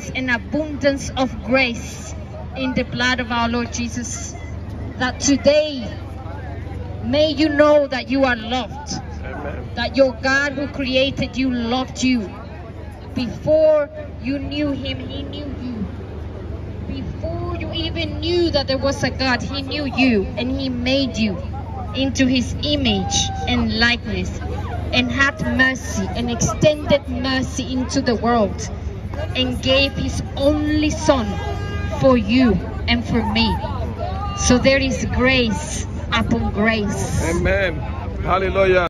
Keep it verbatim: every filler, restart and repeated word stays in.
grace and abundance of grace in the blood of our Lord Jesus. That today, may you know that you are loved. Amen. That your God who created you loved you. Before you knew him, he knew you. Before you even knew that there was a God, he knew you, and he made you into his image and likeness, and had mercy and extended mercy into the world, and gave his only son for you and for me. So there is grace upon grace. Amen. Hallelujah.